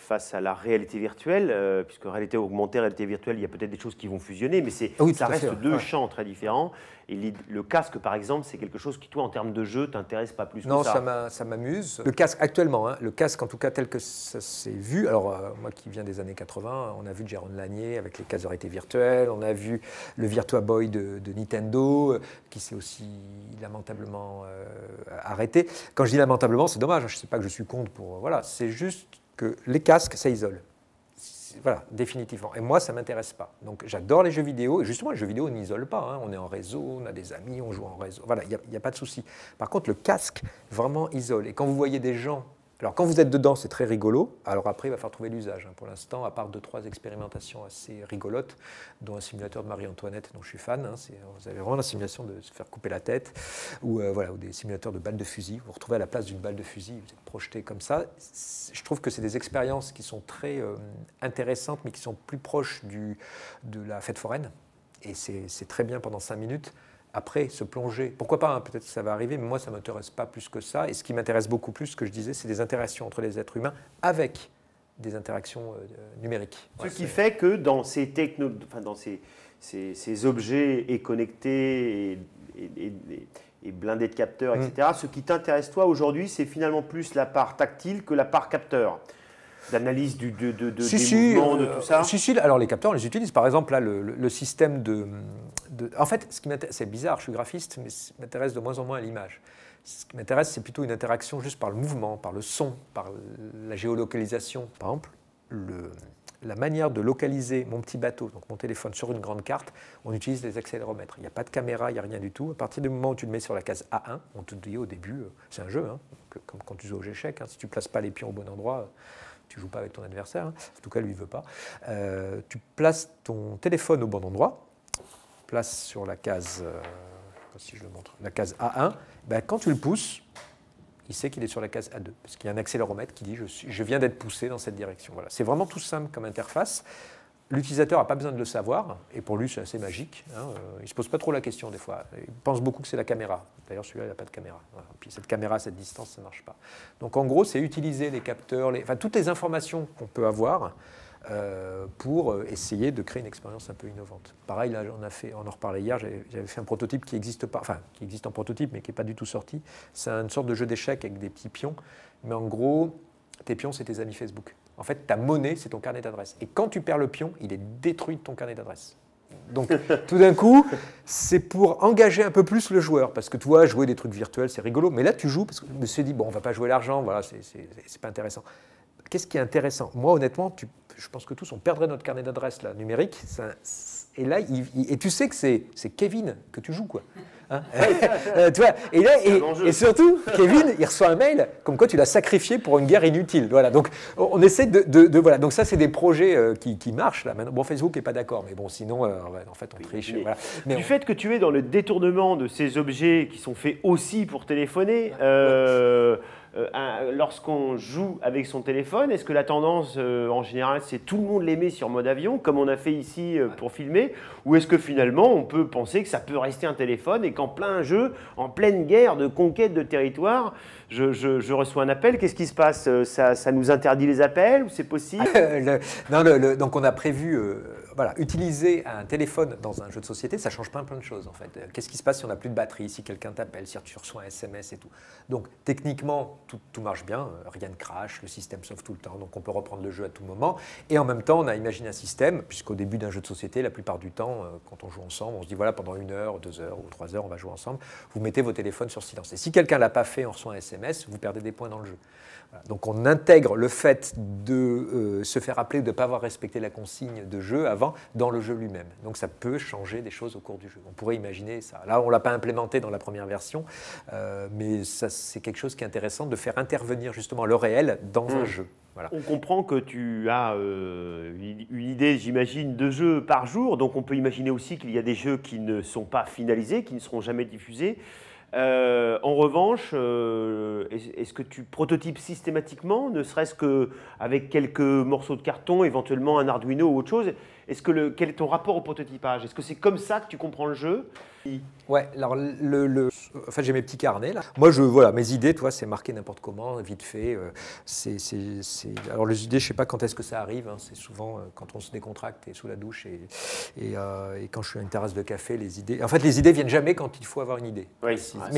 face à la réalité virtuelle, puisque réalité augmentée, réalité virtuelle, il y a peut-être des choses qui vont fusionner, mais ça reste deux champs très différents. Et le casque, par exemple, c'est quelque chose qui, toi, en termes de jeu, t'intéresse pas plus que ça. Non, ça m'amuse. Le casque, actuellement, le casque, en tout cas, tel que ça s'est vu, alors moi qui viens des années 80, on a vu Jérôme Lanier avec les casques de réalité virtuelle, on a vu le Virtua Boy de Nintendo, qui s'est aussi lamentablement arrêté. Quand je dis lamentablement, c'est dommage, je ne sais pas que je suis contre pour... Voilà, c'est juste que les casques, ça isole. Voilà, définitivement. Et moi, ça ne m'intéresse pas. Donc, j'adore les jeux vidéo. Et justement, les jeux vidéo n'isolent pas. On est en réseau, on a des amis, on joue en réseau. Voilà, il n'y a pas de souci. Par contre, le casque, vraiment, isole. Et quand vous voyez des gens... Alors, quand vous êtes dedans, c'est très rigolo. Alors après, il va falloir trouver l'usage. Pour l'instant, à part 2-3 expérimentations assez rigolotes, dont un simulateur de Marie-Antoinette, dont je suis fan. Vous avez vraiment la simulation de se faire couper la tête. Ou des simulateurs de balles de fusil. Vous vous retrouvez à la place d'une balle de fusil. Vous êtes projeté comme ça. Je trouve que c'est des expériences qui sont très intéressantes, mais qui sont plus proches de la fête foraine. Et c'est très bien pendant 5 minutes. Après, se plonger, pourquoi pas, peut-être que ça va arriver, mais moi, ça ne m'intéresse pas plus que ça. Et ce qui m'intéresse beaucoup plus, ce que je disais, c'est des interactions entre les êtres humains avec des interactions numériques. Ce qui fait que dans ces ces objets et connectés et blindés de capteurs, etc., ce qui t'intéresse, toi, aujourd'hui, c'est finalement plus la part tactile que la part capteur. D'analyse des mouvements, de tout ça. Alors les capteurs, on les utilise. Par exemple, là, le système En fait, ce qui m'intéresse, c'est bizarre, je suis graphiste, mais ce qui m'intéresse de moins en moins à l'image. Ce qui m'intéresse, c'est plutôt une interaction juste par le mouvement, par le son, par la géolocalisation. Par exemple, la manière de localiser mon petit bateau, donc mon téléphone, sur une grande carte, on utilise des accéléromètres. Il n'y a pas de caméra, il n'y a rien du tout. À partir du moment où tu le mets sur la case A1, on te dit au début, c'est un jeu, comme quand tu joues aux échecs, si tu ne places pas les pions au bon endroit, tu ne joues pas avec ton adversaire, en tout cas lui il ne veut pas. Tu places ton téléphone au bon endroit, place sur la case, si je le montre, la case A1, quand tu le pousses, il sait qu'il est sur la case A2, parce qu'il y a un accéléromètre qui dit je viens d'être poussé dans cette direction. Voilà. C'est vraiment tout simple comme interface. L'utilisateur n'a pas besoin de le savoir, et pour lui c'est assez magique. Il ne se pose pas trop la question des fois. Il pense beaucoup que c'est la caméra. D'ailleurs celui-là il n'a pas de caméra. Voilà. Puis cette caméra à cette distance, ça ne marche pas. Donc en gros c'est utiliser les capteurs, toutes les informations qu'on peut avoir pour essayer de créer une expérience un peu innovante. Pareil, là on en reparlait hier, j'avais fait un prototype qui existe pas, qui existe en prototype mais qui n'est pas du tout sorti. C'est une sorte de jeu d'échecs avec des petits pions, mais en gros tes pions c'est tes amis Facebook. En fait, ta monnaie, c'est ton carnet d'adresse. Et quand tu perds le pion, il est détruit de ton carnet d'adresse. Donc, tout d'un coup, c'est pour engager un peu plus le joueur. Parce que toi, jouer des trucs virtuels, c'est rigolo. Mais là, tu joues parce que je me suis dit, bon, on ne va pas jouer l'argent, voilà, c'est pas intéressant. Qu'est-ce qui est intéressant? Moi, honnêtement, je pense que tous, on perdrait notre carnet d'adresse numérique. Et là, et tu sais que c'est Kevin que tu joues, quoi. Tu vois, et surtout, Kevin, il reçoit un mail comme quoi tu l'as sacrifié pour une guerre inutile. Voilà, donc on essaie voilà. Donc ça, c'est des projets qui marchent là. Maintenant, bon, Facebook n'est pas d'accord, mais bon, sinon, en fait, on triche. Voilà. Mais fait que tu es dans le détournement de ces objets qui sont faits aussi pour téléphoner. Lorsqu'on joue avec son téléphone, est-ce que la tendance en général c'est tout le monde les met sur mode avion comme on a fait ici pour filmer, ou est-ce que finalement on peut penser que ça peut rester un téléphone et qu'en plein jeu, en pleine guerre de conquête de territoire, je reçois un appel, qu'est-ce qui se passe? Ça nous interdit les appels ou c'est possible? Donc on a prévu utiliser un téléphone dans un jeu de société, ça change plein de choses en fait. Qu'est-ce qui se passe si on n'a plus de batterie, si quelqu'un t'appelle, si tu reçois un SMS et tout. Donc techniquement, tout marche bien, rien ne crache, le système sauve tout le temps, donc on peut reprendre le jeu à tout moment. Et en même temps, on a imaginé un système, puisqu'au début d'un jeu de société, la plupart du temps, quand on joue ensemble, on se dit voilà, pendant 1 heure, 2 heures ou 3 heures, on va jouer ensemble, vous mettez vos téléphones sur silence. Et si quelqu'un ne l'a pas fait, on reçoit un SMS, vous perdez des points dans le jeu. Voilà. Donc on intègre le fait de se faire appeler, de ne pas avoir respecté la consigne de jeu avant dans le jeu lui-même. Donc ça peut changer des choses au cours du jeu. On pourrait imaginer ça. Là, on ne l'a pas implémenté dans la première version, mais c'est quelque chose qui est intéressant de faire intervenir justement le réel dans un jeu. Voilà. On comprend que tu as une idée, j'imagine, de jeux par jour. Donc on peut imaginer aussi qu'il y a des jeux qui ne sont pas finalisés, qui ne seront jamais diffusés. En revanche, est-ce que tu prototypes systématiquement, ne serait-ce qu'avec quelques morceaux de carton, éventuellement un Arduino ou autre chose? Quel est ton rapport au prototypage? Est-ce que c'est comme ça que tu comprends le jeu? Ouais, alors enfin, j'ai mes petits carnets là. Moi, voilà, mes idées, toi, c'est marqué n'importe comment, vite fait. Alors les idées, je sais pas quand est-ce que ça arrive. Hein, c'est souvent quand on se décontracte et sous la douche et quand je suis à une terrasse de café, les idées. En fait, les idées viennent jamais quand il faut avoir une idée. Oui,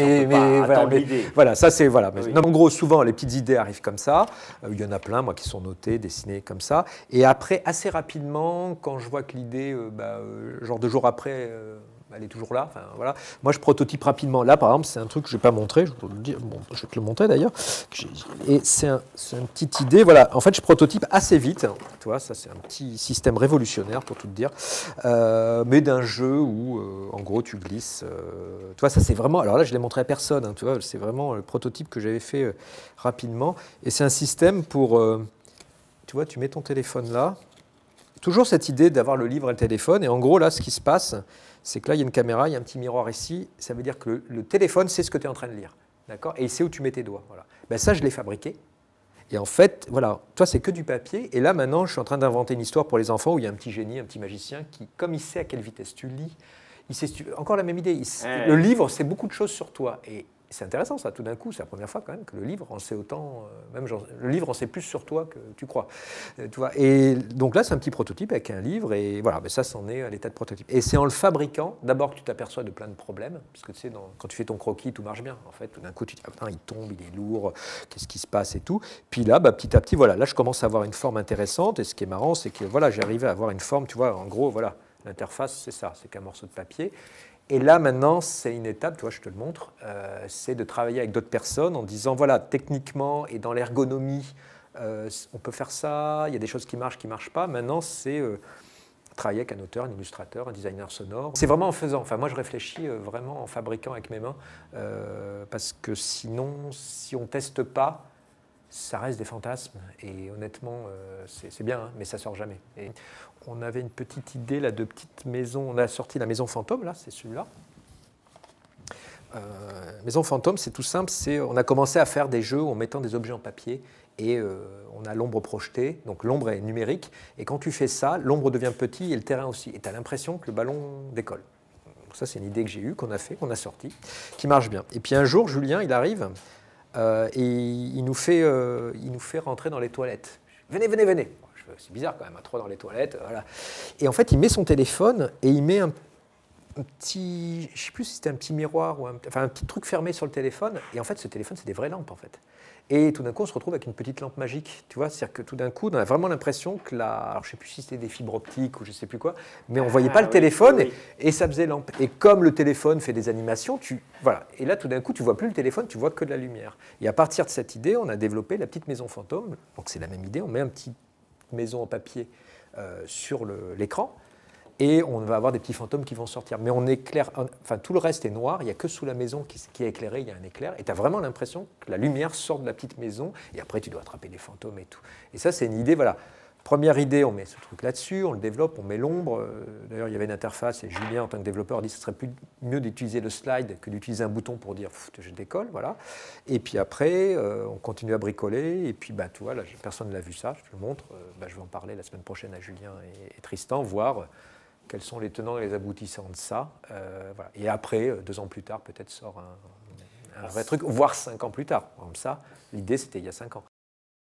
voilà, ça c'est voilà. Oui. Non, en gros, souvent les petites idées arrivent comme ça. Il y en a plein, moi, qui sont notées, dessinées comme ça. Et après, assez rapidement, quand je vois que l'idée, genre 2 jours après. Elle est toujours là. Enfin, voilà. Moi, je prototype rapidement. Là, par exemple, c'est un truc que je ne vais pas montrer. Je vais te le montrer d'ailleurs. Et c'est une petite idée. Voilà. En fait, je prototype assez vite. Tu vois, ça, c'est un petit système révolutionnaire, pour tout te dire. Mais d'un jeu où, en gros, tu glisses. Tu vois, ça, c'est vraiment. Alors là, je ne l'ai montré à personne. Hein, tu vois, c'est vraiment le prototype que j'avais fait rapidement. Et c'est un système pour. Tu vois, tu mets ton téléphone là. Toujours cette idée d'avoir le livre et le téléphone. Et en gros, là, ce qui se passe, c'est que là, il y a une caméra, il y a un petit miroir ici. Ça veut dire que le téléphone sait ce que tu es en train de lire. D'accord ? Et il sait où tu mets tes doigts. Voilà. Ben, ça, je l'ai fabriqué. Et en fait, voilà, toi, c'est que du papier. Et là, maintenant, je suis en train d'inventer une histoire pour les enfants où il y a un petit génie, un petit magicien qui, comme il sait à quelle vitesse tu lis, il sait encore la même idée. Le livre, c'est beaucoup de choses sur toi. Et c'est intéressant, ça, tout d'un coup, c'est la première fois quand même que le livre en sait autant, le livre en sait plus sur toi que tu crois. Tu vois. Et donc là, c'est un petit prototype avec un livre, et voilà, mais ça, c'en est à l'état de prototype. Et c'est en le fabriquant, d'abord, que tu t'aperçois de plein de problèmes, parce que tu sais, quand tu fais ton croquis, tout marche bien. En fait, tout d'un coup, tu te dis, ah, putain, il tombe, il est lourd, qu'est-ce qui se passe et tout. Puis là, petit à petit, voilà, là, je commence à avoir une forme intéressante, et ce qui est marrant, c'est que voilà, j'ai arrivé à avoir une forme, tu vois, en gros, voilà, l'interface, c'est ça, c'est qu'un morceau de papier. Et là, maintenant, c'est une étape, tu vois, je te le montre, c'est de travailler avec d'autres personnes en disant, voilà, techniquement et dans l'ergonomie, on peut faire ça, il y a des choses qui marchent pas. Maintenant, c'est travailler avec un auteur, un illustrateur, un designer sonore. C'est vraiment en faisant. Enfin, moi, je réfléchis vraiment en fabriquant avec mes mains, parce que sinon, si on ne teste pas, ça reste des fantasmes. Et honnêtement, c'est bien, hein, mais ça ne sort jamais. Et on avait une petite idée là, de petite maison. On a sorti la maison fantôme, là, c'est celui-là. Maison fantôme, c'est tout simple. On a commencé à faire des jeux en mettant des objets en papier et on a l'ombre projetée. Donc l'ombre est numérique. Et quand tu fais ça, l'ombre devient petit et le terrain aussi. Et tu as l'impression que le ballon décolle. Donc ça, c'est une idée que j'ai eue, qu'on a fait, qu'on a sortie, qui marche bien. Et puis un jour, Julien, il arrive et il nous fait rentrer dans les toilettes. Venez, venez, venez. C'est bizarre quand même, à 3 dans les toilettes. Voilà. Et en fait, il met son téléphone et il met un petit, je ne sais plus si c'était un petit miroir ou un petit truc fermé sur le téléphone. Et en fait, ce téléphone, c'est des vraies lampes en fait. Et tout d'un coup, on se retrouve avec une petite lampe magique. Tu vois, c'est-à-dire que tout d'un coup, on a vraiment l'impression que alors, je ne sais plus si c'était des fibres optiques ou je ne sais plus quoi, mais on ne voyait pas le téléphone et ça faisait lampe. Et comme le téléphone fait des animations, voilà. Et là, tout d'un coup, tu ne vois plus le téléphone, tu vois que de la lumière. Et à partir de cette idée, on a développé la petite maison fantôme. Donc c'est la même idée, on met un petit maison en papier sur l'écran et on va avoir des petits fantômes qui vont sortir. Mais on éclaire, enfin tout le reste est noir, il n'y a que sous la maison qui est éclairé, il y a un éclair et tu as vraiment l'impression que la lumière sort de la petite maison et après tu dois attraper les fantômes et tout. Et ça c'est une idée, voilà. Première idée, on met ce truc là-dessus, on le développe, on met l'ombre. D'ailleurs, il y avait une interface et Julien, en tant que développeur, dit que ce serait mieux d'utiliser le slide que d'utiliser un bouton pour dire « je décolle ». Voilà. Et puis après, on continue à bricoler. Et puis, tu vois, là, personne ne l'a vu ça, je te le montre. Je vais en parler la semaine prochaine à Julien et Tristan, voir quels sont les tenants et les aboutissants de ça. Voilà. Et après, 2 ans plus tard, peut-être sort un vrai truc, voire 5 ans plus tard. Comme ça, l'idée, c'était il y a 5 ans.